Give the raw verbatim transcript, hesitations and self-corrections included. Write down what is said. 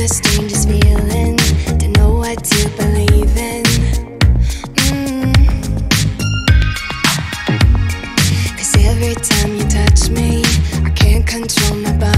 the strangest feeling to know what to believe in. Mm. Cause every time you touch me, I can't control my body.